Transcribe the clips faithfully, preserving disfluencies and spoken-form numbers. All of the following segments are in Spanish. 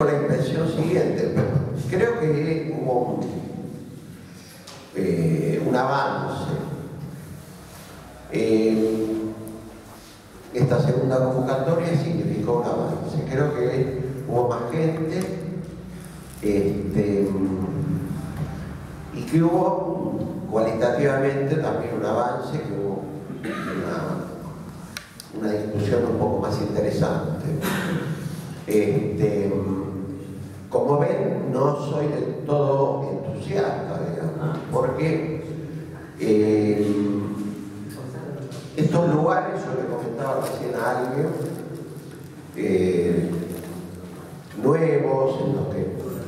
La impresión siguiente, pero creo que hubo un, eh, un avance. Eh, esta segunda convocatoria significó un avance. Creo que hubo más gente este, y que hubo cualitativamente también un avance, que hubo una, una discusión un poco más interesante. Este, como ven, no soy del todo entusiasta, digamos, porque eh, estos lugares, yo le comentaba recién a alguien, eh, nuevos, en los que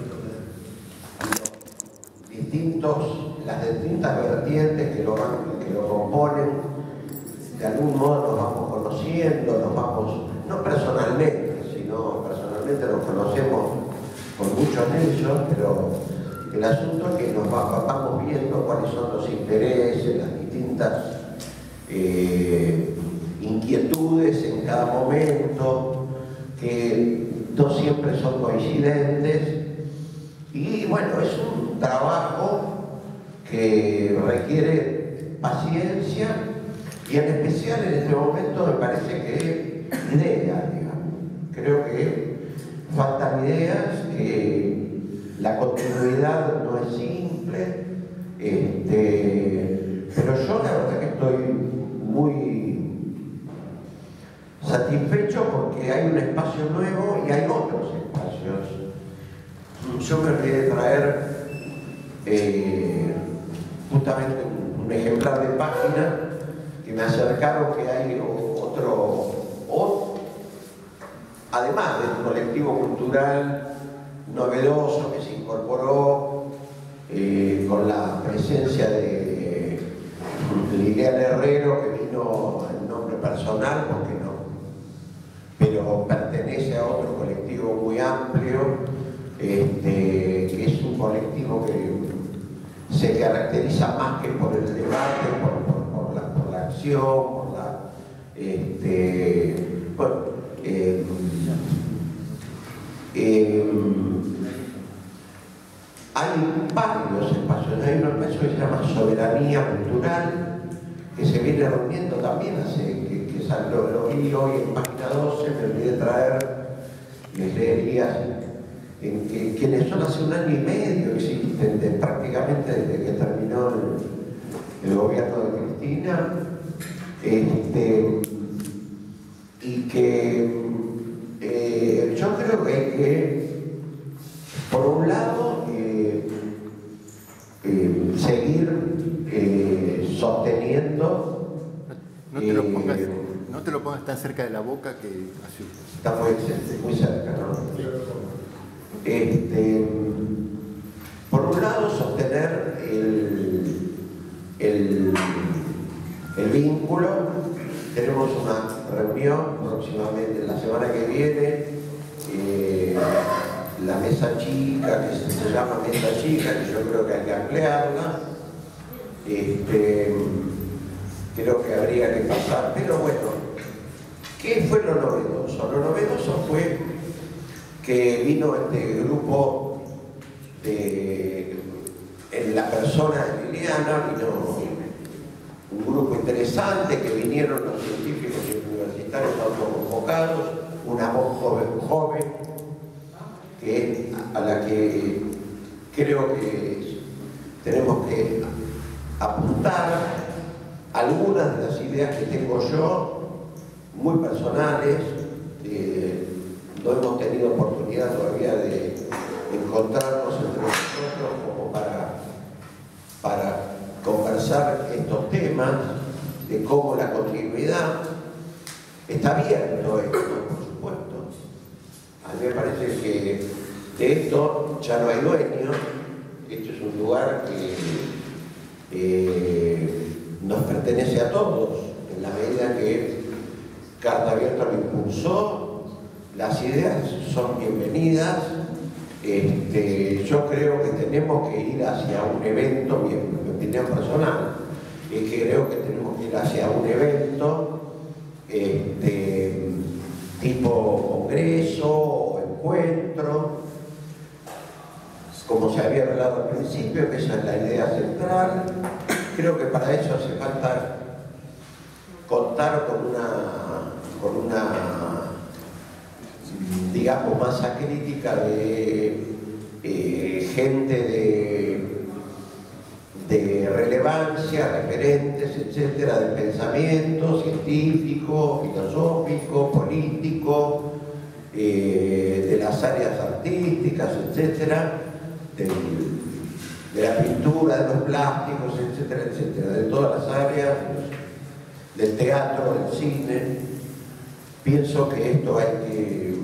distintos, las distintas vertientes que lo, van, que lo componen, de algún modo nos vamos conociendo, nos vamos, no personalmente, sino personalmente nos conocemos con muchos de ellos, pero el asunto es que nos va, vamos viendo cuáles son los intereses, las distintas eh, inquietudes en cada momento, que no siempre son coincidentes, y bueno, es un trabajo que requiere paciencia y en especial en este momento me parece que ideas, digamos. Creo que faltan ideas, que la continuidad no es simple, este, pero yo la verdad que estoy muy satisfecho porque hay un espacio nuevo y hay otros espacios. Yo me olvidé de traer eh, justamente un, un ejemplar de página que me acercaron, que hay otro, otro además del colectivo cultural novedoso que se incorporó eh, con la presencia de Liliana Herrero, que vino en nombre personal porque no, pero pertenece a otro colectivo muy amplio, este, que es un colectivo que se caracteriza más que por el debate, por, por, por, la, por la acción, por la este, bueno, eh, eh, hay varios espacios, hay un espacio que se llama Soberanía Cultural, que se viene reuniendo también, hace, que, que salió, lo vi hoy en página doce, me olvidé de traer, les leería, en que quienes son hace un año y medio existen, de, prácticamente desde que terminó el, el gobierno de Cristina, este, y que eh, yo creo que hay que, por un lado, eh, eh, seguir eh, sosteniendo. No, no, te lo eh, pongas, no te lo pongas tan cerca de la boca que así. Está muy, muy cerca, ¿no? Este, por un lado, sostener el, el, el vínculo. Tenemos una reunión próximamente la semana que viene, eh, la mesa chica, que se, se llama mesa chica, que yo creo que hay que ampliarla. Este, creo que habría que pasar, pero bueno, ¿qué fue lo novedoso? Lo novedoso fue que vino este grupo de, en la persona de Liliana, vino un grupo interesante, que vinieron los científicos y universitarios autoconvocados, una voz joven, joven que, a la que creo que tenemos que apuntar algunas de las ideas que tengo yo, muy personales. Eh, no hemos tenido oportunidad todavía de encontrarnos entre nosotros como para, para conversar estos temas, de cómo la continuidad está abierto esto, por supuesto. A mí me parece que de esto ya no hay dueño. Esto es un lugar que eh, nos pertenece a todos, en la medida que Carta Abierta lo impulsó. Las ideas son bienvenidas. Este, yo creo que tenemos que ir hacia un evento, mi, mi opinión personal, es que creo que tenemos que ir hacia un evento este, tipo congreso o encuentro, como se había hablado al principio, que esa es la idea central. Creo que para eso hace falta contar con una, con una digamos, masa crítica de eh, gente de, de relevancia, referentes, etcétera, del pensamiento científico, filosófico, político, eh, de las áreas artísticas, etcétera, del, de la pintura, de los plásticos, etcétera, etcétera, de todas las áreas, del teatro, del cine. Pienso que esto hay que,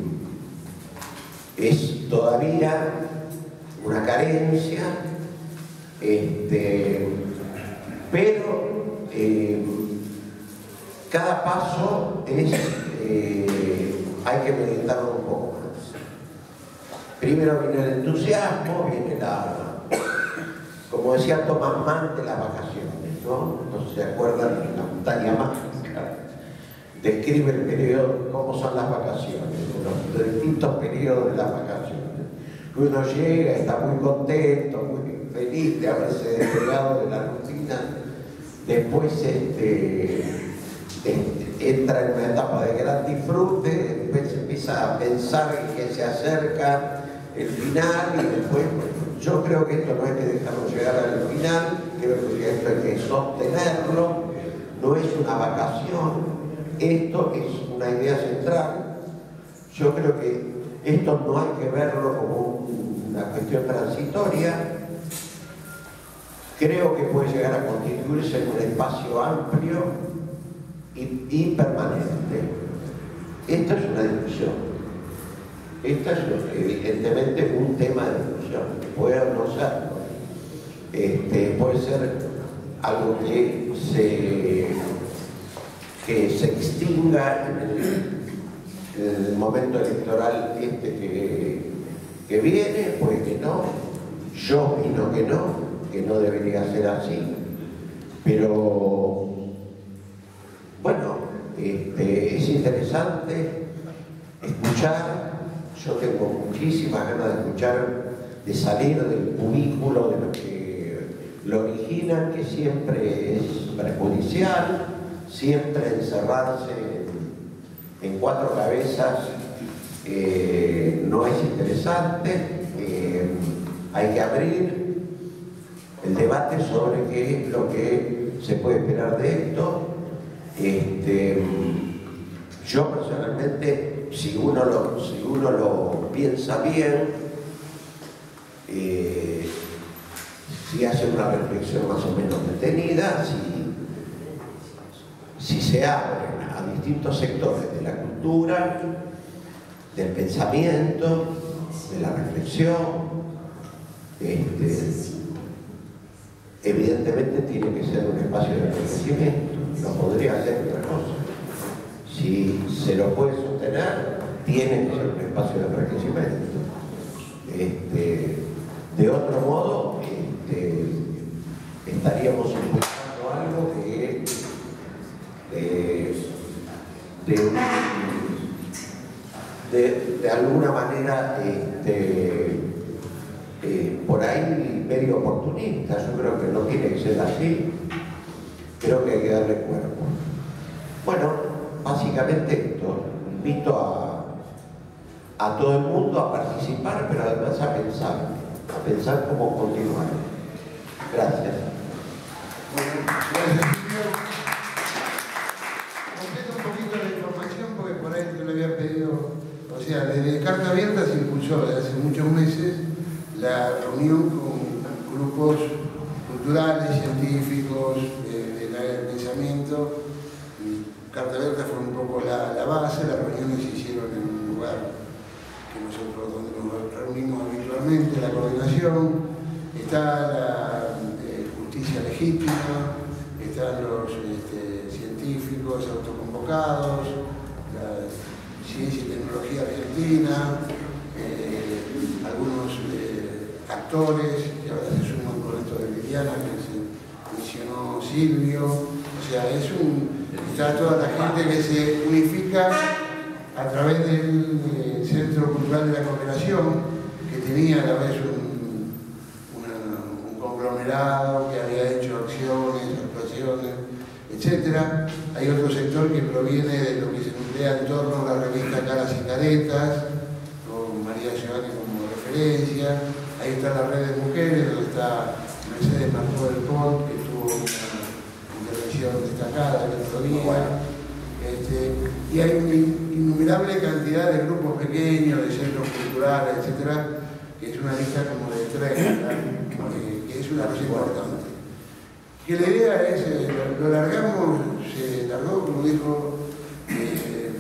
es todavía una carencia, este, pero eh, cada paso es, eh, hay que meditarlo un poco más. Primero viene el entusiasmo, viene la, como decía Thomas Mann, de las vacaciones, ¿no? No se acuerdan de la montaña mágica. Describe el periodo, cómo son las vacaciones, los distintos periodos de las vacaciones. Uno llega, está muy contento, muy feliz de haberse despegado de la rutina. Después este, este, entra en una etapa de gran disfrute, después empieza a pensar en que se acerca el final y después, bueno, yo creo que esto no hay que dejarlo llegar al final, creo que esto hay que sostenerlo, no es una vacación. Esto es una idea central. Yo creo que esto no hay que verlo como una cuestión transitoria. Creo que puede llegar a constituirse en un espacio amplio y, y permanente. Esta es una discusión. Esta es evidentemente un tema de discusión. Puede no serlo. Este, puede ser algo que se... que se extinga en el, en el momento electoral este que, que viene, pues que no. Yo opino que no, que no debería ser así. Pero, bueno, este, es interesante escuchar. Yo tengo muchísimas ganas de escuchar, de salir del cubículo de lo que lo originan, que siempre es perjudicial. Siempre encerrarse en, en cuatro cabezas eh, no es interesante. Eh, hay que abrir el debate sobre qué es lo que se puede esperar de esto. Este, yo personalmente, si uno lo, si uno lo piensa bien, eh, si hace una reflexión más o menos detenida, si Si se abren a distintos sectores de la cultura, del pensamiento, de la reflexión, este, evidentemente tiene que ser un espacio de enriquecimiento, no podría ser otra cosa. Si se lo puede sostener, tiene que ser un espacio de enriquecimiento. Este, de otro modo, este, estaríamos impulsando algo que De, de, de, de alguna manera este, eh, por ahí medio oportunista. Yo creo que no tiene que ser así, creo que hay que darle cuerpo. Bueno, básicamente esto, invito a, a todo el mundo a participar, pero además a pensar, a pensar cómo continuar. Gracias. Bueno, gracias. Yo le había pedido, o sea, desde Carta Abierta se impulsó desde hace muchos meses la reunión con grupos culturales, científicos, eh, del área del pensamiento. Carta Abierta fue un poco la, la base, las reuniones se hicieron en un lugar que nosotros donde nos reunimos habitualmente, la coordinación, está la eh, justicia legítima, están los este, científicos autoconvocados, Ciencia y Tecnología Argentina, eh, algunos eh, actores que ahora se suman con esto de Liliana, que se mencionó Silvio. O sea, es un, está toda la gente que se unifica a través del eh, Centro Cultural Cultural de la Cooperación, que tenía a la vez un, una, un conglomerado que había hecho acciones, actuaciones, etcétera. Hay otro sector que proviene de lo que se nuclea en torno a la revista Caras y Caretas, con María Giovanni como referencia. Ahí está la red de mujeres, donde está Mercedes Marcó del Pont, que tuvo una intervención destacada el otro día. Este, y hay una innumerable cantidad de grupos pequeños, de centros culturales, etcétera, que es una lista como de tres, que es una cosa importante. Que la idea es, eh, lo, lo largamos, se largó, como dijo, eh,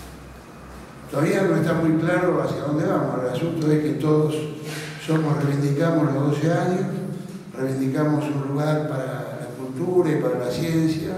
todavía no está muy claro hacia dónde vamos. El asunto es que todos somos, reivindicamos los doce años, reivindicamos un lugar para la cultura y para la ciencia,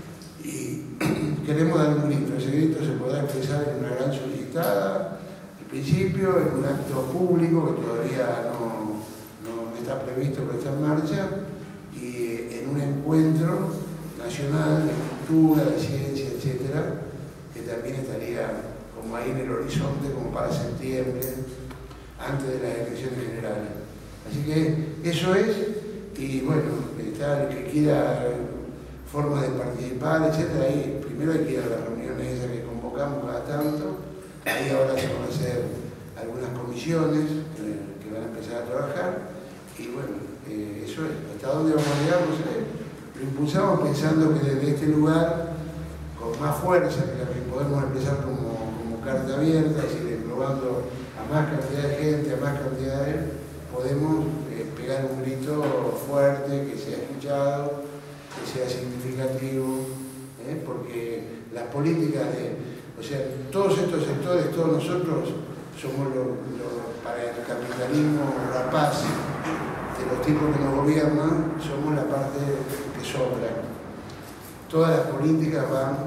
y queremos dar un grito. Ese grito se podrá expresar en una gran solicitada, al principio, en un acto público que todavía no, no está previsto, pero está en marcha, y en un encuentro nacional de cultura, de ciencia, etcétera, que también estaría como ahí en el horizonte, como para septiembre, antes de las elecciones generales. Así que eso es, y bueno, está el que quiera forma de participar, etcétera. Ahí primero hay que ir a las reuniones esas que convocamos cada tanto. Ahí ahora se van a hacer algunas comisiones eh, que van a empezar a trabajar. Y bueno, eh, eso es. ¿Hasta dónde vamos a llegar? No sé. Lo impulsamos pensando que desde este lugar, con más fuerza que la que podemos empezar como, como carta abierta, es decir, englobando a más cantidad de gente, a más cantidad de... podemos eh, pegar un grito fuerte, que sea escuchado, que sea significativo, ¿eh? Porque las políticas de, o sea, todos estos sectores, todos nosotros somos lo, lo, para el capitalismo rapaz de los tipos que nos gobiernan, somos la parte que sobra. Todas las políticas van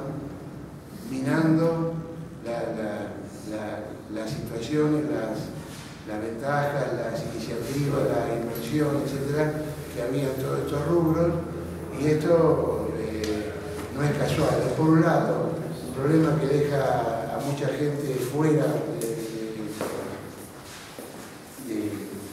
minando la, la, la, las situaciones, las, las ventajas, las iniciativas, la inversión, etcétera, que había en todos estos rubros. Y esto eh, no es casual. Es por un lado un problema que deja a mucha gente fuera de, de, de,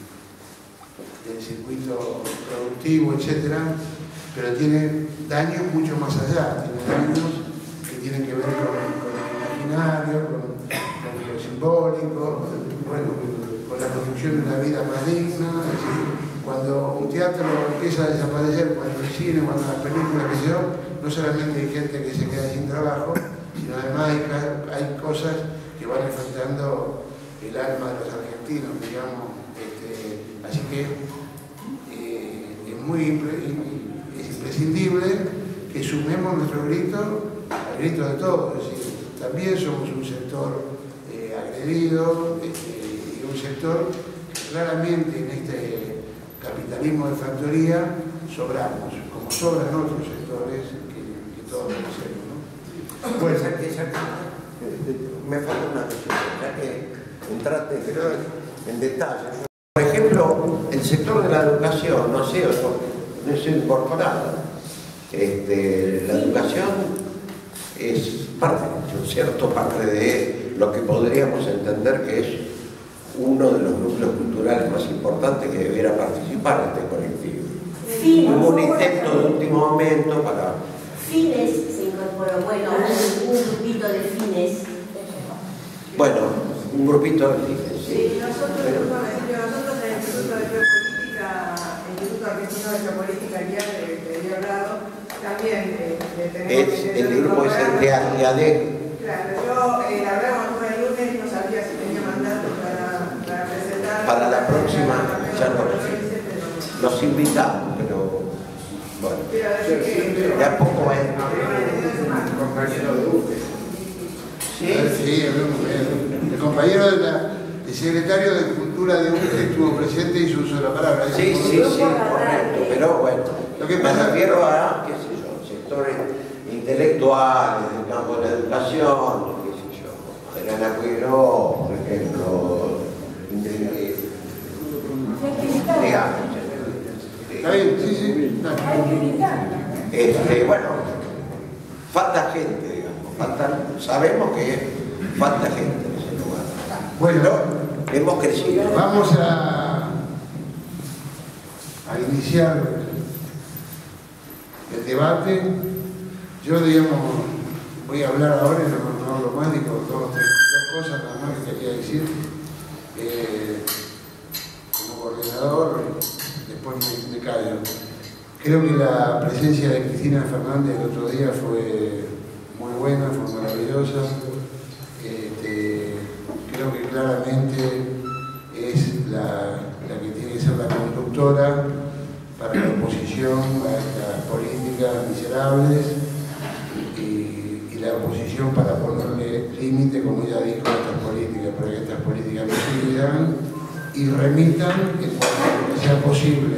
del circuito productivo, etcétera, pero tiene daños mucho más allá. Tiene daños que tienen que ver con, con el imaginario, con, con lo simbólico, bueno, con la construcción de una vida más digna. Es decir, cuando un teatro empieza a desaparecer, cuando el cine, cuando las películas, que sé yo, no solamente hay gente que se queda sin trabajo, sino además hay, hay cosas que van afectando el alma de los argentinos, digamos. Este, así que eh, es muy es imprescindible que sumemos nuestro grito al grito de todos. Es decir, también somos un sector eh, agredido, este, y un sector que claramente en este capitalismo de factoría sobramos, como sobran otros sectores que, que todos conocemos, ¿no? Bueno, ya que, ya que, me falta una cosa, ya que entraste en detalle. Por ejemplo, el sector de la educación, no sé, no es incorporado. Este, la educación es parte, un cierto parte de lo que podríamos entender que es uno de los núcleos culturales más importantes que debiera participar en este colectivo. Sí, Hubo un intento de último momento para... Fines se incorporó, bueno, un, un grupito de fines. Bueno, un grupito de fines, sí. Sí, nosotros, Pero, nosotros en el Instituto de Geopolítica, el Instituto Argentino de Geopolítica, el día que te había hablado, también eh, tenemos es, que el grupo es el de I A D. Claro, yo eh, la verdad cuando fue el lunes no sabía si tenía mandato para, para presentar. Para la próxima, ya no. no. Los invitamos, pero bueno, Quiero decir que... de a poco es. Compañero de U C E. Sí, Sí, hablamos de él. El compañero de la, el secretario de Cultura de U C E estuvo presente y hizo uso de la palabra. sí, sí, sí, correcto, pero bueno, Lo que me pasa- refiero a, qué sé yo, sectores intelectuales del campo de la educación, qué sé yo, Adriana Cuiro, por ejemplo, eh, digamos, Está bien, sí, sí. No. este, bueno, falta gente, digamos, faltan, sabemos que falta gente en ese lugar. Bueno, hemos crecido. Vamos a, a iniciar el debate. Yo, digamos, voy a hablar ahora y no, no hablo más, digo dos, tres, dos cosas nada más que quería decir. Eh, como coordinador, después me, me callo. Creo que la presencia de Cristina Fernández el otro día fue muy buena, fue maravillosa. Este, creo que claramente es la, la que tiene que ser la conductora para la oposición a estas políticas miserables y, y la oposición para ponerle límite, como ya dijo, a estas políticas, para que estas políticas no sigan y remitan en cuanto que sea posible.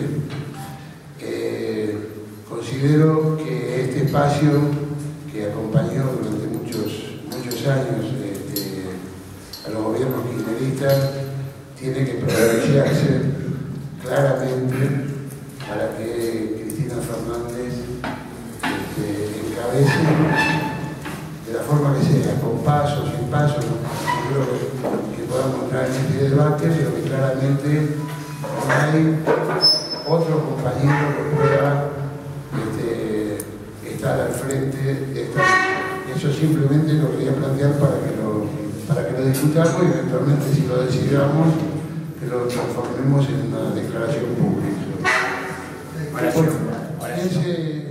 Eh, considero que este espacio que acompañó durante muchos, muchos años este, a los gobiernos kirchneristas tiene que pronunciarse claramente para que Cristina Fernández este, encabece de la forma que sea, con pasos, sin pasos. No creo que, que podamos entrar en este debate, pero que claramente no hay otro compañero que pueda este, estar al frente de esta. Eso simplemente lo quería plantear para que lo, para que lo discutamos y eventualmente, si lo decidamos, que lo transformemos en una declaración pública. Oración. Bueno, Oración. fíjense,